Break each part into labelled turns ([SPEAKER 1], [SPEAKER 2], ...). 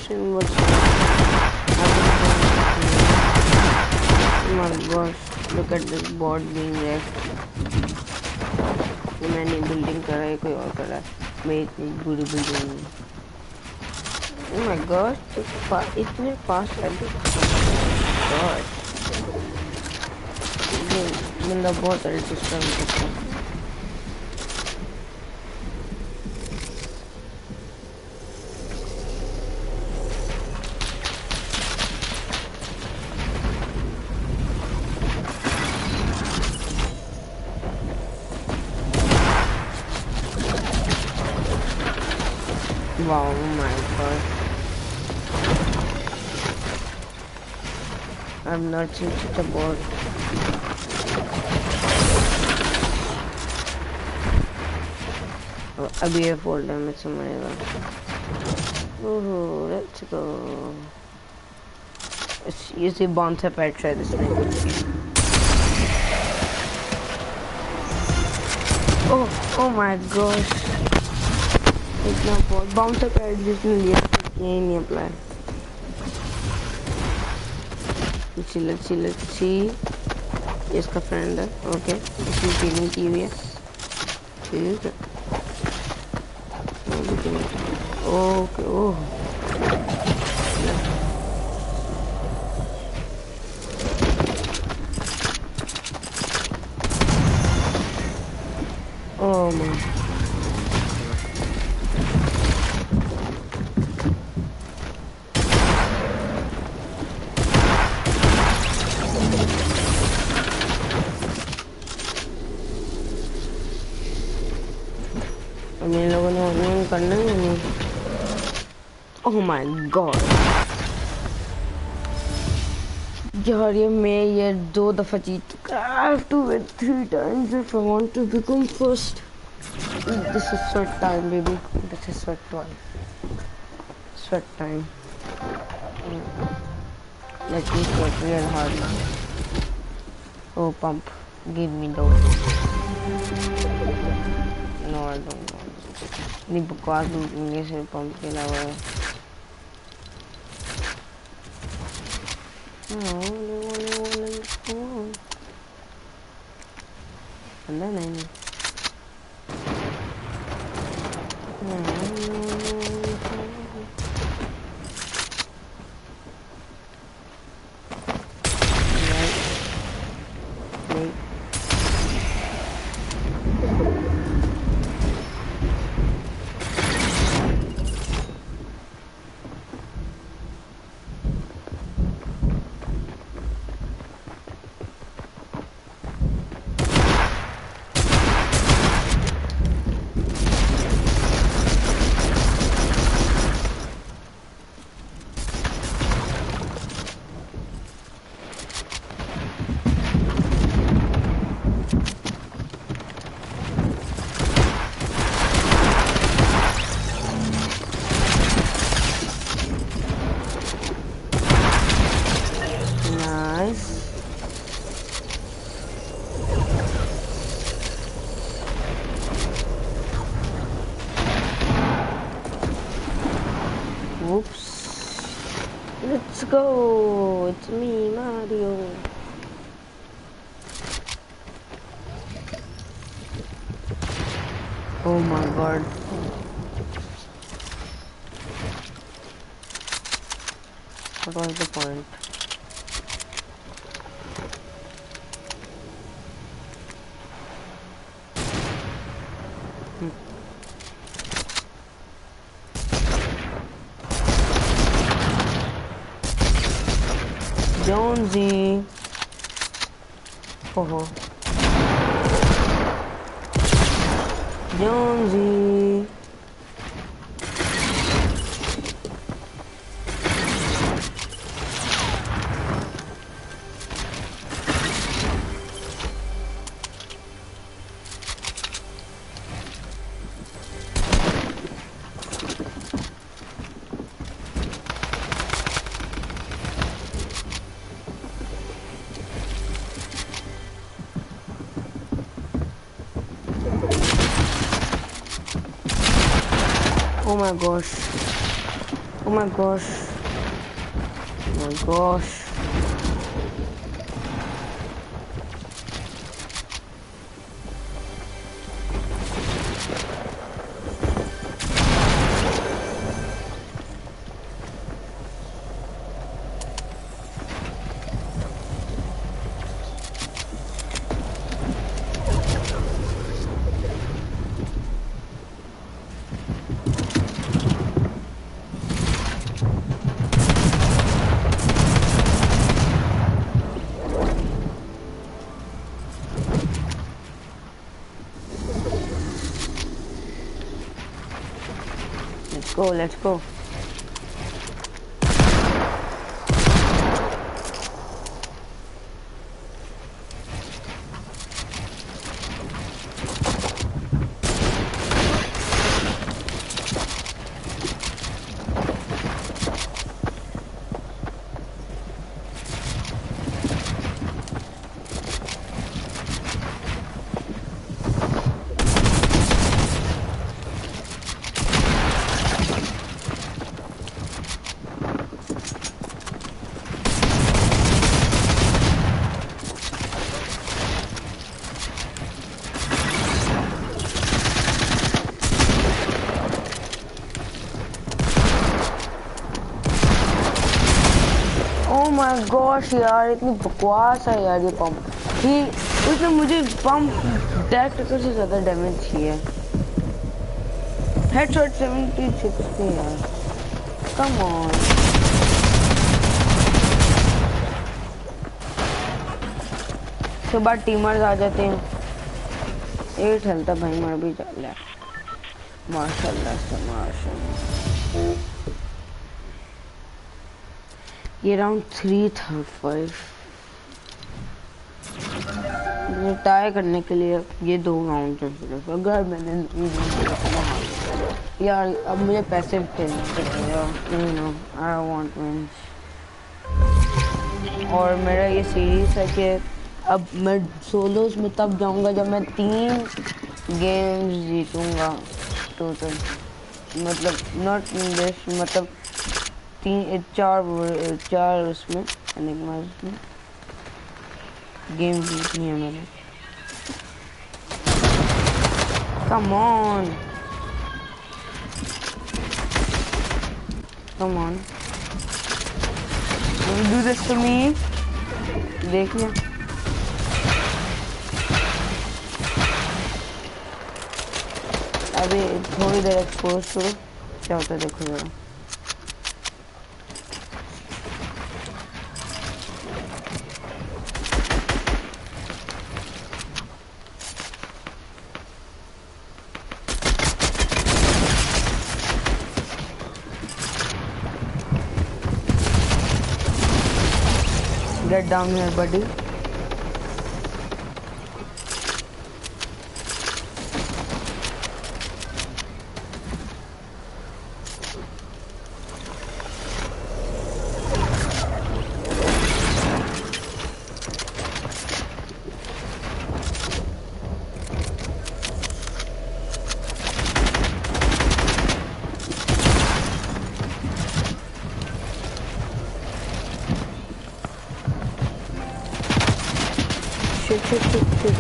[SPEAKER 1] show me what's oh my gosh, look at this board being wrecked. ये मैंने building कर रहा है कोई और कर रहा है मैं इतनी बुरी बिल्डिंग oh my gosh इतने फास्ट है गॉड ये बंदा बहुत एडिट कर सकता है wow, oh my god. I've not seen such a board. Oh, अभी ये fall damage से मरेगा. Oh, let's go. It's easy bouncer pad try this time. Oh my gosh. इतना बहुत बाउंसर पैड जिसने लिया ये नहीं अप्लाई चिल्लची ये इसका फ्रेंड है ओके इसने फीलिंग की हुई है ठीक है ओके ओह ओह माय मेरे लोगों ने ऑनलाइन करना है नहीं ओह माय गॉड यार ये मैं ये 2 दफा जीत चुका I have to win 3 times if I want to become first this is sweat time baby this is sweat time let me sweat real hard now oh pump give me those no I don't know नहीं बकवास लूटेंगे सिर्फ pump के अलावा अंदर नहीं Let's go! It's me, Mario. Oh my god. What was the point? Jonesy. Oh. Jonesy. Oh my gosh. Oh my gosh. Oh my gosh. Let's go. My gosh यार, इतनी बकवास है यार ये पंप। ही उसने मुझे पंप डैक टक्कर से ज्यादा डैमेज किया। हेडशॉट 76 पे यार, कम ऑन। उसके बाद टीमर्स आ जाते हैं। 8 हेल्थ है भाई, मर भी जा रहा है। माशाल्लाह से माशाल्लाह। ये राउंड 3 था 5। मुझे टाई करने के लिए ये 2 राउंड सिर्फ। अगर मैंने यार अब मुझे पैसे खेलने पड़ेंगे। I want wins. और मेरा ये सीरीज है कि अब मैं सोलोस में तब जाऊंगा जब मैं 3 गेम्स जीतूंगा टोटल। मतलब नॉट इन दिस, मतलब 4 उसमें में गेम जीतनी है मैंने। Come on come on, do this to me. देख लिया। अभी थोड़ी देर एक्सपोज करो, क्या होता है देखो जरा। Get down here, buddy. Shit.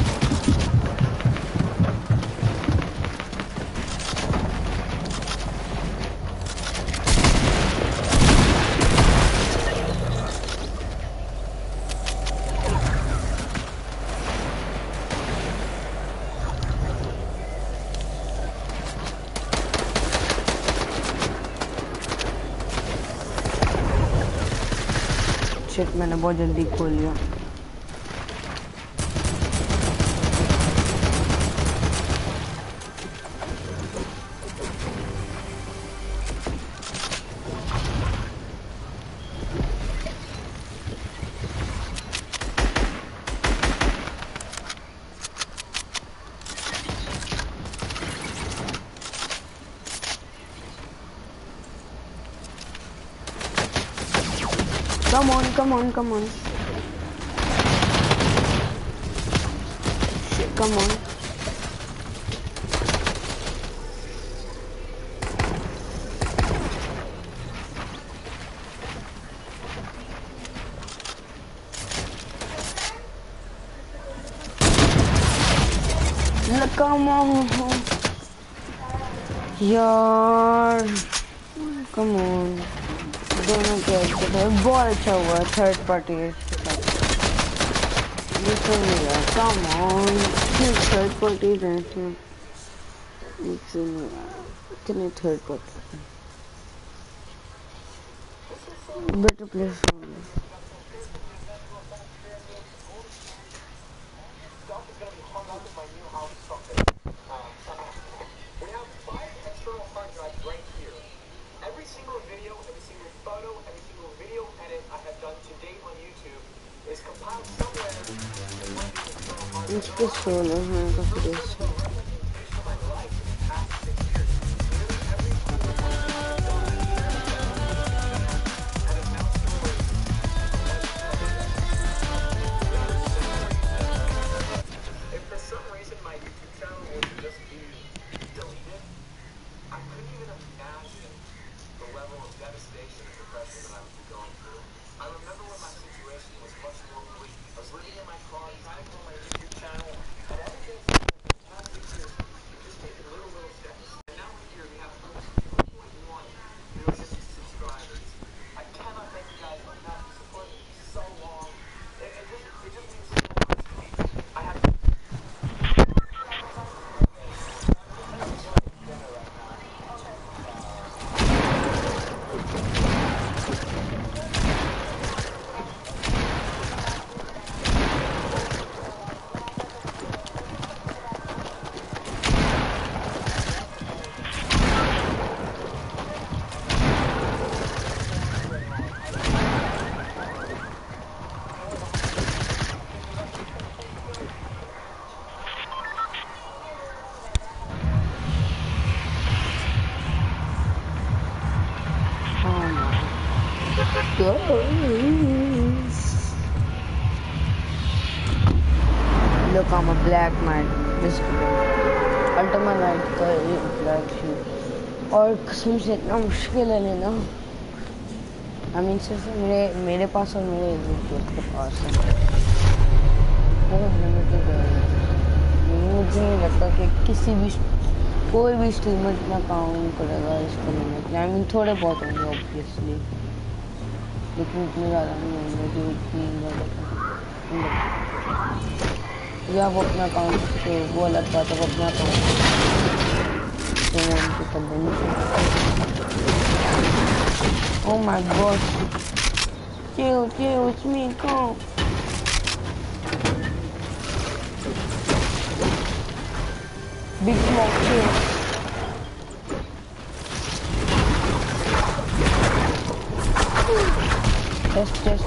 [SPEAKER 1] Shit, मैंने बहुत जल्दी खोल लिया। Come on. Shit, come on. come on. यार come on. दोनों के बहुत अच्छा हुआ थर्ड पार्टी है इसके साथ ये तो नहीं है come on थर्ड पार्टी है कितने थर्ड पार्टी better place इसके सोलो हैं काफी देश Look, I'm a black man. This ultimate light का ये black shoe. और कसम से इतना मुश्किल है लेना. I mean सिर्फ मेरे पास और मेरे दोस्त के पास है. बहुत लिमिटेड है. मुझे नहीं लगता कि कोई भी स्ट्रीमर इतना काम करेगा इसको लेने. I mean थोड़े बहुत होंगे obviously. लेकिन इतने ज़्यादा नहीं होंगे जो इतनी ज़्यादा या वो अपना अकाउंट तो वो अलग बात है वो अपना अकाउंट तो वो उनकी company oh my God chill it's me come big smoke chill test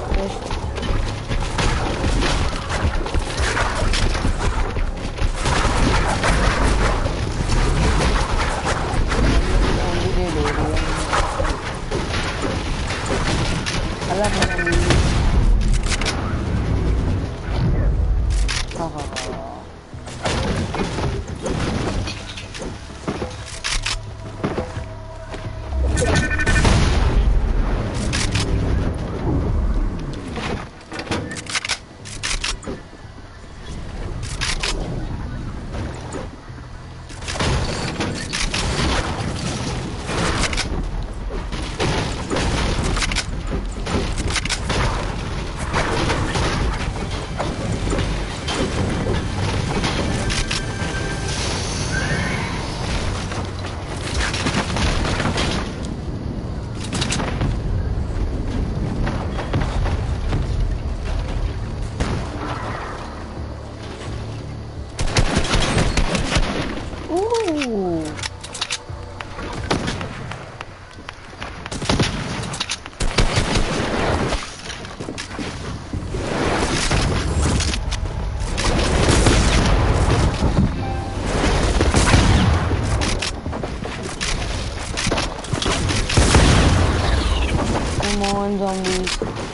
[SPEAKER 1] zombies.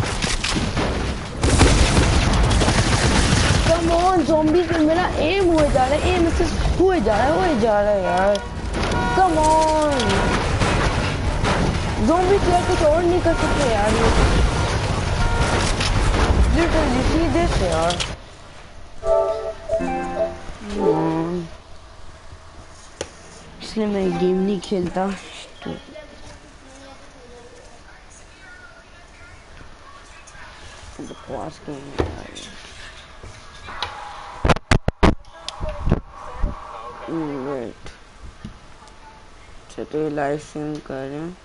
[SPEAKER 1] Come on zombies पे मेरा aim हुए जा रहा है aim assist हुए जा रहा है यार. Come on. Zombies यार कुछ और नहीं कर सकते यार ये. Literally see this यार. इसलिए मैं गेम नहीं खेलता तो बकवास गेम वेट चलो लाइव स्ट्रीम कर रहे हैं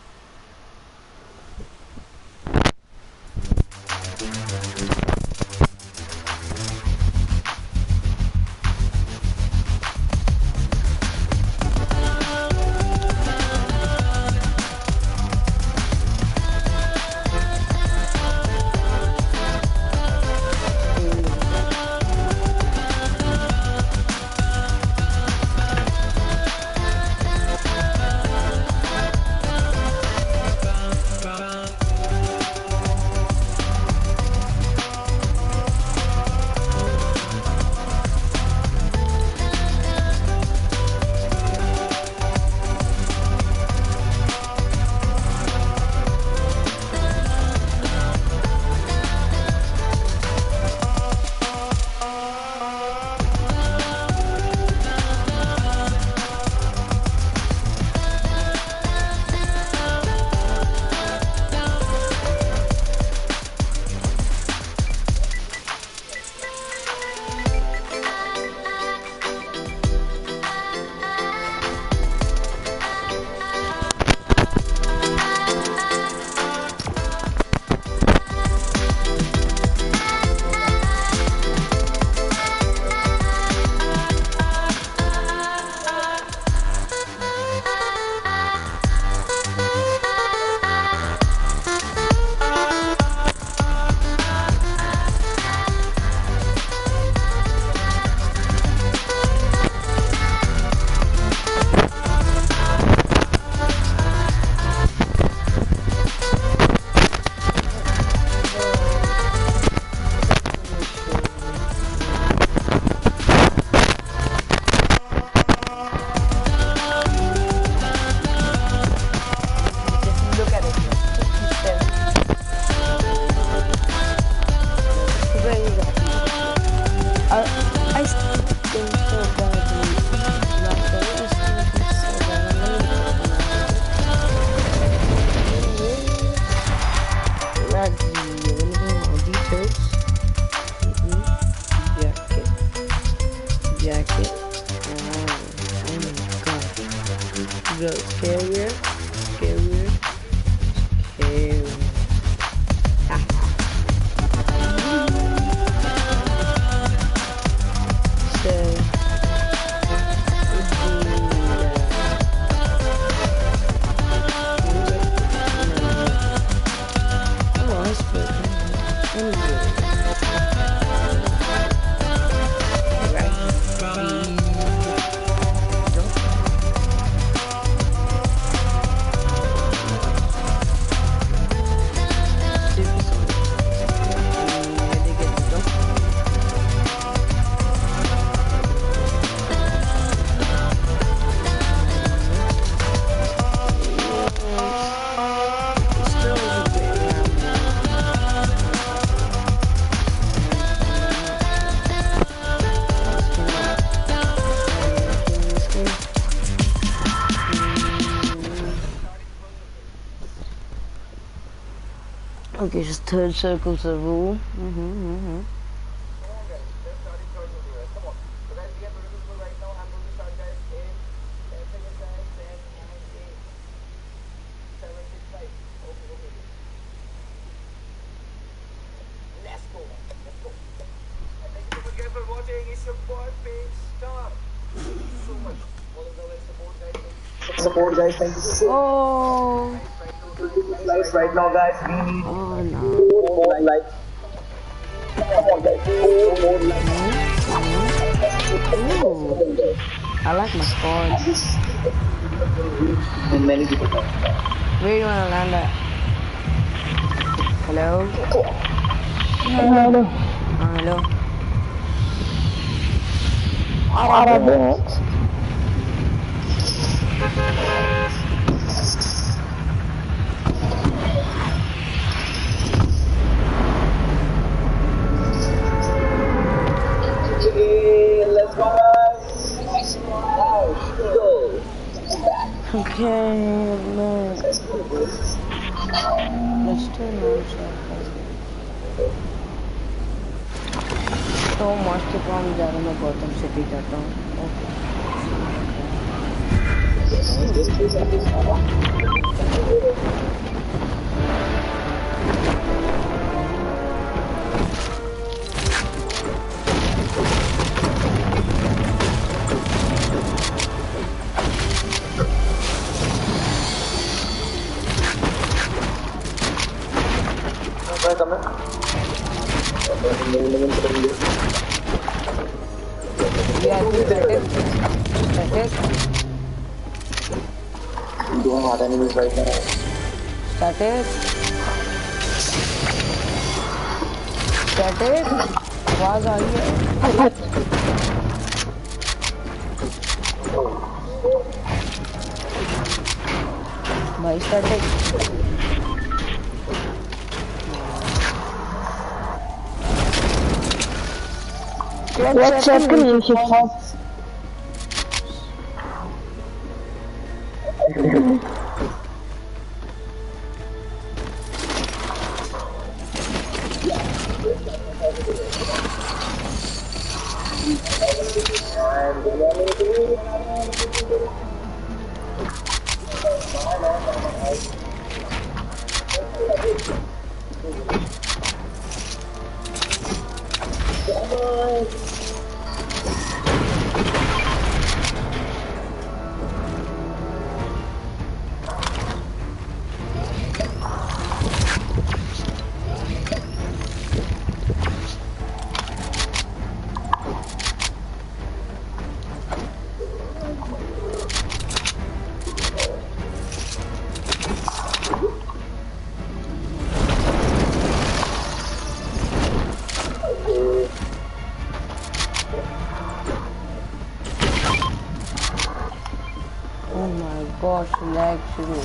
[SPEAKER 1] Okay, just third circle's a rule.
[SPEAKER 2] Support guys, thank you so much.
[SPEAKER 1] Oh.
[SPEAKER 2] Right now guys, we need
[SPEAKER 1] No.
[SPEAKER 2] more likes. Come on guys, more likes.
[SPEAKER 1] Ooh. I like my squad.
[SPEAKER 2] And many people.
[SPEAKER 1] Where do you want to land at? Hello?
[SPEAKER 3] Hello.
[SPEAKER 1] Hello?
[SPEAKER 3] Arabic.
[SPEAKER 2] Okay, let's go guys. Now, go.
[SPEAKER 1] Okay, man. Let's still not तो मस्त काम जा रहा मैं Gautam city जाता हूँ okay Yeah, I think that is.
[SPEAKER 2] Doing hard enemies right now.
[SPEAKER 1] Static. आवाज आ रही है भाई static.
[SPEAKER 3] Let's check the music hub.
[SPEAKER 1] Oh my gosh, lag शुरू